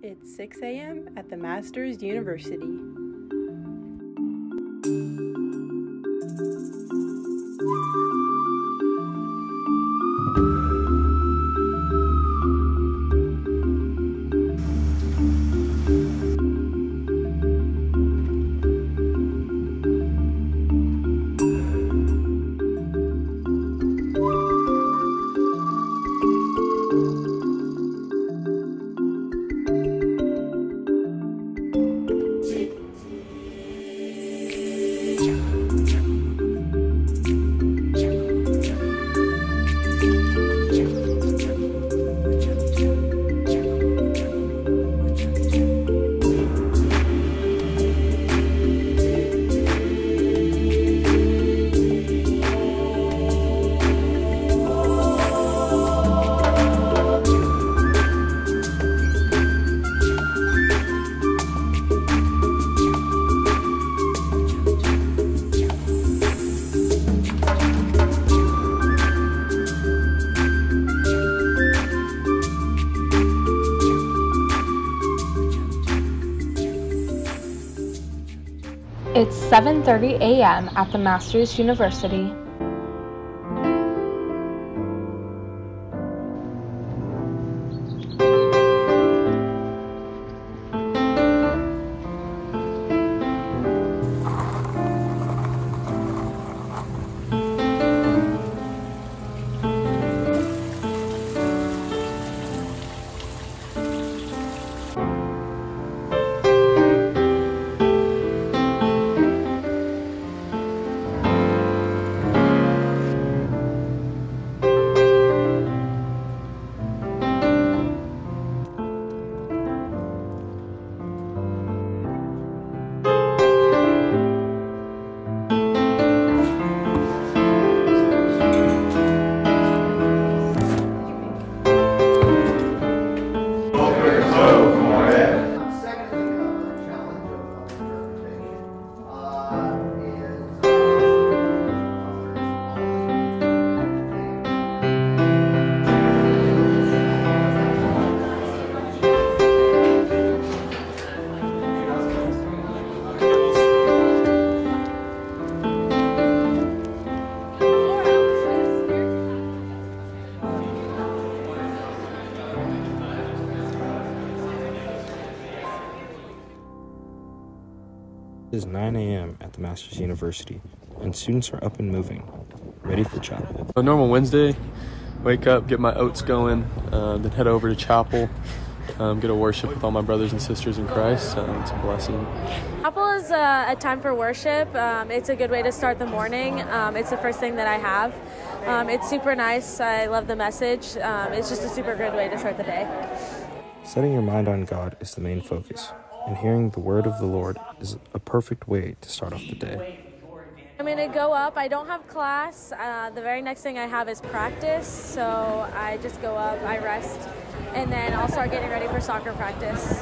It's 6 a.m. at the Masters University. It's 7:30 a.m. at the Masters University. It is 9 a.m. at the Masters University, and students are up and moving, ready for chapel. A normal Wednesday, wake up, get my oats going, then head over to chapel, get to worship with all my brothers and sisters in Christ. It's a blessing. Chapel is a time for worship. It's a good way to start the morning. It's the first thing that I have. It's super nice. I love the message. It's just a super good way to start the day. Setting your mind on God is the main focus, and hearing the word of the Lord is a perfect way to start off the day. I'm going to go up. I don't have class. The very next thing I have is practice, so I just go up, I rest, and then I'll start getting ready for soccer practice.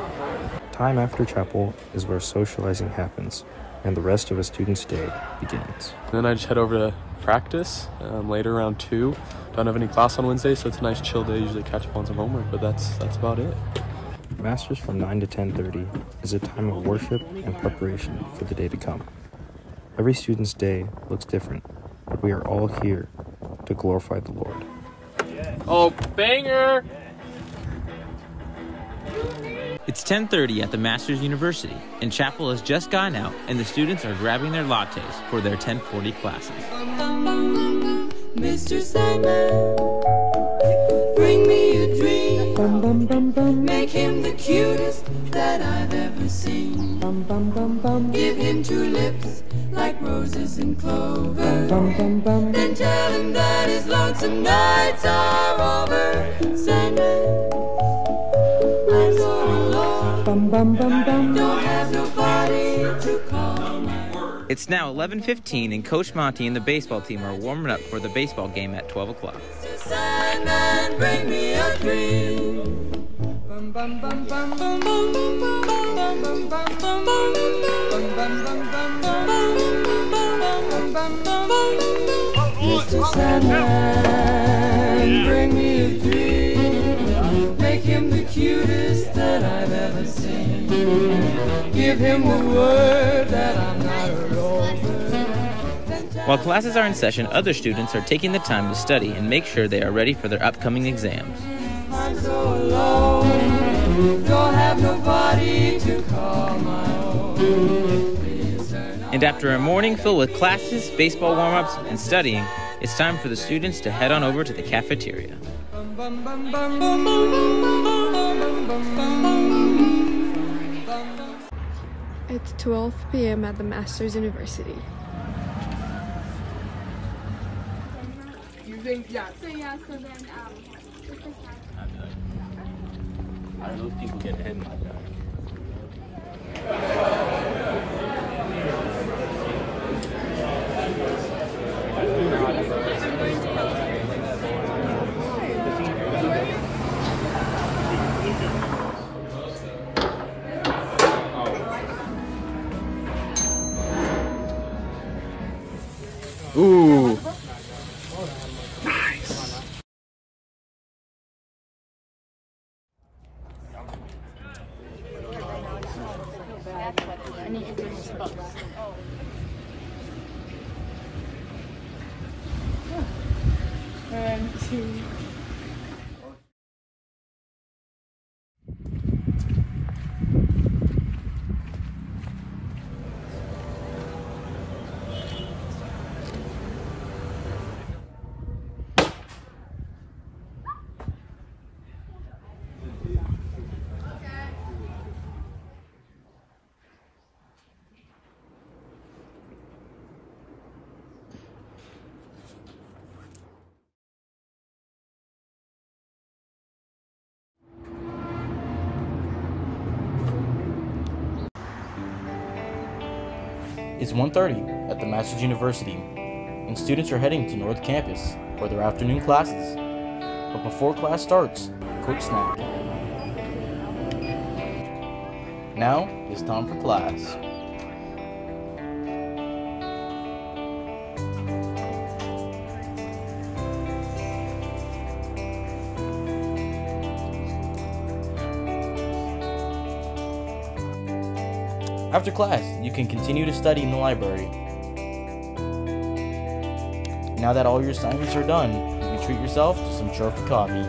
Time after chapel is where socializing happens, and the rest of a student's day begins. Then I just head over to practice later around 2. Don't have any class on Wednesday, so it's a nice chill day. Usually catch up on some homework, but that's about it. Masters from 9 to 10:30 is a time of worship and preparation for the day to come. Every student's day looks different, but we are all here to glorify the Lord. Oh, banger! It's 10:30 at the Masters University, and chapel has just gone out, and the students are grabbing their lattes for their 10:40 classes. Mr. Sandman, bring me a dream. Make him the cutest that I've ever seen. Give him 2 lips like roses and clover. Then tell him that his lonesome nights are over. Sandman, I'm so alone. Don't have nobody to call my own. It's now 11:15, and Coach Monty and the baseball team are warming up for the baseball game at 12 o'clock. Mr. Sandman, bring me a dream. Mr. Sandman, bring me a dream. Make him the cutest that I Give him the word that I'm not a rover. While classes are in session, other students are taking the time to study and make sure they are ready for their upcoming exams. I'm so alone, don't have nobody to call my own. And after a morning filled with classes, baseball warm-ups, and studying, it's time for the students to head on over to the cafeteria. It's 12 p.m. at the Masters University. How do those people get ahead like that? Ooh. It's 1:30 at the Masters University, and students are heading to North Campus for their afternoon classes. But before class starts, a quick snack. Now it's time for class. After class, you can continue to study in the library. Now that all your assignments are done, you can treat yourself to some trophy coffee.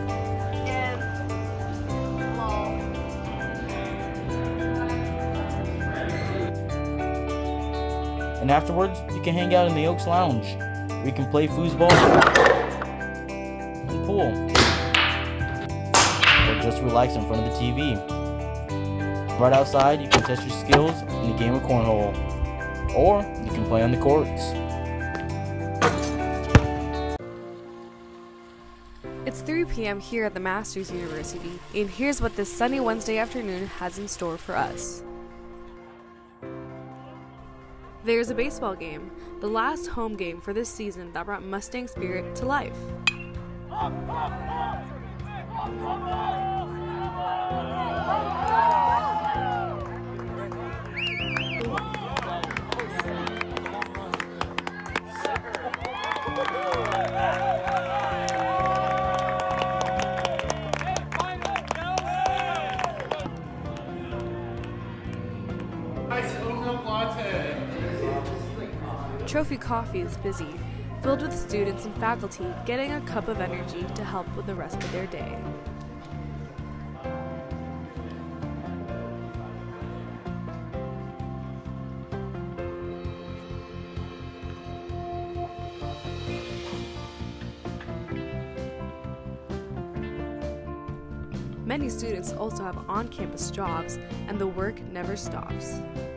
And afterwards, you can hang out in the Oaks Lounge, where you can play foosball and pool, or just relax in front of the TV. Right outside, you can test your skills in a game of cornhole, or you can play on the courts. It's 3 p.m. here at the Masters University, and here's what this sunny Wednesday afternoon has in store for us. There's a baseball game, the last home game for this season that brought Mustang spirit to life. Trophy Coffee is busy, filled with students and faculty getting a cup of energy to help with the rest of their day. Many students also have on-campus jobs, and the work never stops.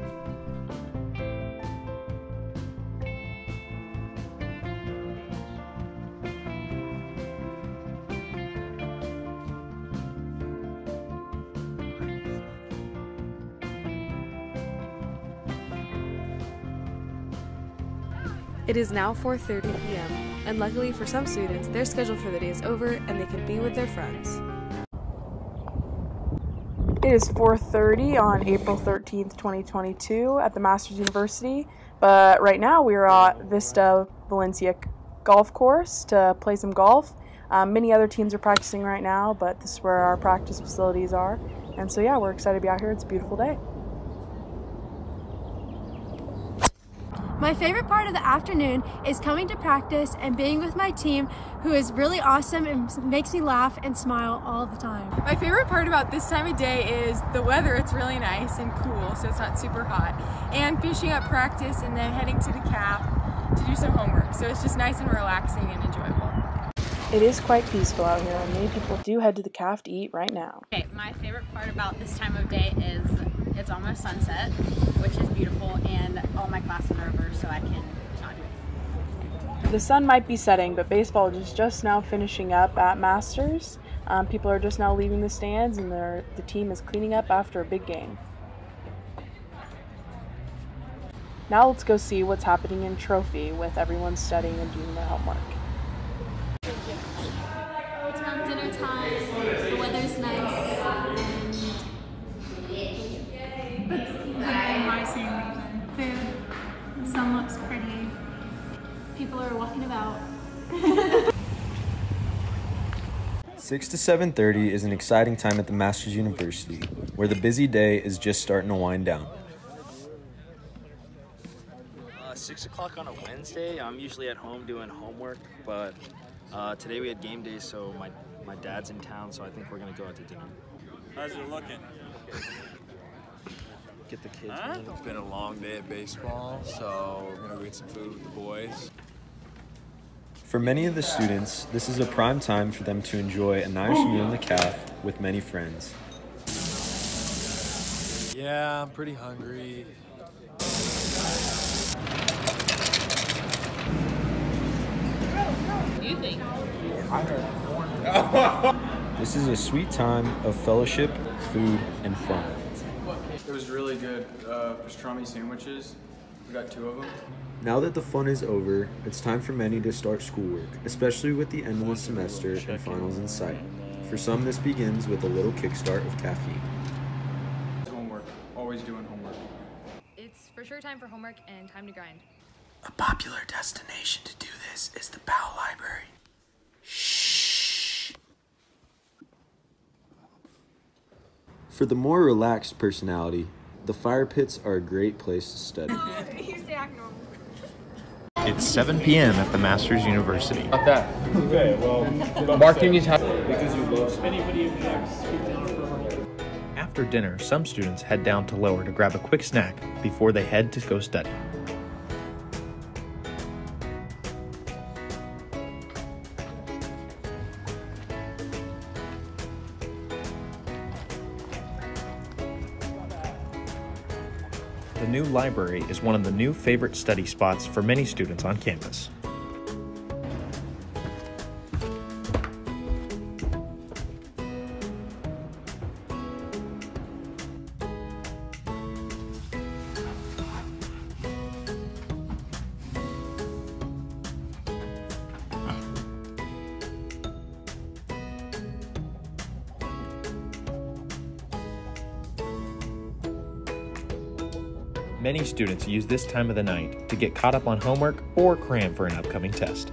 It is now 4:30 p.m., and luckily for some students, their schedule for the day is over and they can be with their friends. It is 4:30 on April 13th, 2022 at the Masters University, but right now we are at Vista Valencia Golf Course to play some golf. Many other teams are practicing right now, but this is where our practice facilities are. And so yeah, we're excited to be out here. It's a beautiful day. My favorite part of the afternoon is coming to practice and being with my team, who is really awesome and makes me laugh and smile all the time. My favorite part about this time of day is the weather. It's really nice and cool, so it's not super hot. And finishing up practice and then heading to the CAF to do some homework. So it's just nice and relaxing and enjoyable. It is quite peaceful out here, and many people do head to the CAF to eat right now. Okay, my favorite part about this time of day is it's almost sunset, which is beautiful, and all my classes are over, so I can not do it. The sun might be setting, but baseball is just now finishing up at Masters. People are just now leaving the stands, and the team is cleaning up after a big game. Now let's go see what's happening in Trophy with everyone studying and doing their homework. It's around dinner time, the weather's nice, and that's kind of my same reason. Food, the sun looks pretty, people are walking about. 6 to 7:30 is an exciting time at the Masters University, where the busy day is just starting to wind down. 6 o'clock on a Wednesday. I'm usually at home doing homework, but today we had game day, so my dad's in town, so I think we're gonna go out to dinner. How's it looking? Get the kids. It's been a long day at baseball, so we're gonna go get some food with the boys. For many of the students, this is a prime time for them to enjoy an Irish meal in the CAF with many friends. Yeah, I'm pretty hungry. What do you think? This is a sweet time of fellowship, food, and fun. It was really good. Pastrami sandwiches. We got 2 of them. Now that the fun is over, it's time for many to start schoolwork, especially with the end of the semester and finals in sight. For some, this begins with a little kickstart of caffeine. Homework. Always doing homework. It's for sure time for homework and time to grind. A popular destination to do this is the Powell Library. Shh. For the more relaxed personality, the fire pits are a great place to study. It's 7 p.m. at the Masters University. Not that. Okay, well, marketing needs to happen because you love anybody objects. After dinner, some students head down to Lower to grab a quick snack before they head to go study. The new library is one of the new favorite study spots for many students on campus. Many students use this time of the night to get caught up on homework or cram for an upcoming test.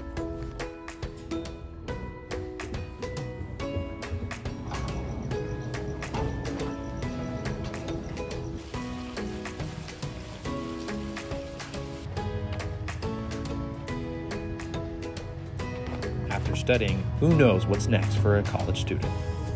After studying, who knows what's next for a college student?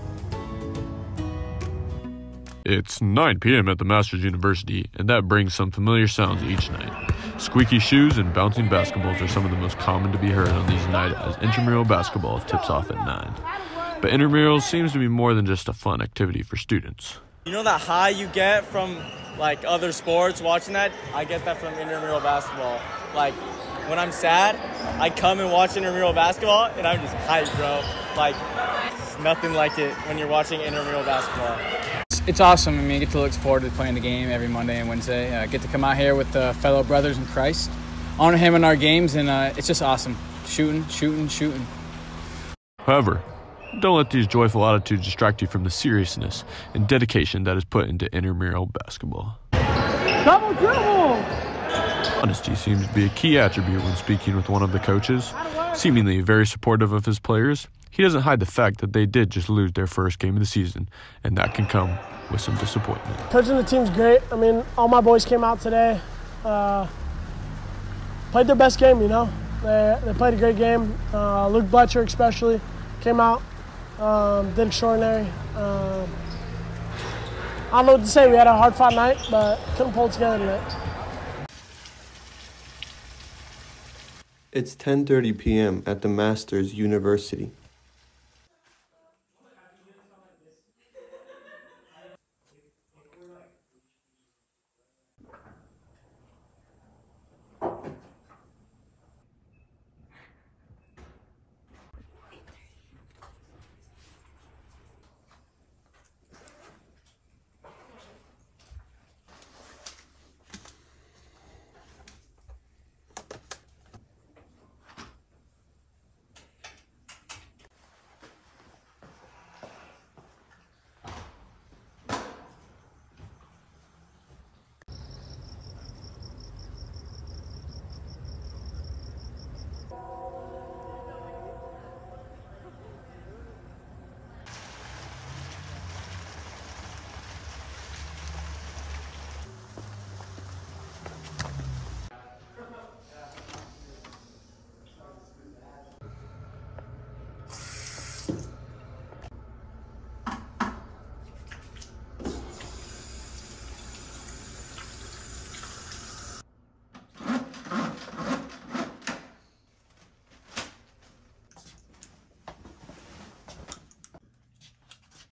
It's 9 p.m. at the Masters University, and that brings some familiar sounds each night. Squeaky shoes and bouncing basketballs are some of the most common to be heard on these nights as intramural basketball tips off at 9. But intramural seems to be more than just a fun activity for students. You know that high you get from like other sports watching that? I get that from intramural basketball. Like when I'm sad, I come and watch intramural basketball and I'm just hyped, bro. Like nothing like it when you're watching intramural basketball. It's awesome. I mean, I get to look forward to playing the game every Monday and Wednesday. I get to come out here with fellow brothers in Christ, honor him in our games, and it's just awesome. Shooting. However, don't let these joyful attitudes distract you from the seriousness and dedication that is put into intramural basketball. Double dribble! Honesty seems to be a key attribute when speaking with one of the coaches. Seemingly very supportive of his players, he doesn't hide the fact that they did just lose their first game of the season, and that can come with some disappointment. Coaching the team's great. I mean, all my boys came out today. played their best game, you know. They played a great game. Luke Bletcher especially came out, did extraordinary. I don't know what to say. We had a hard-fought night, but couldn't pull it together tonight. It's 10:30 p.m. at the Masters University.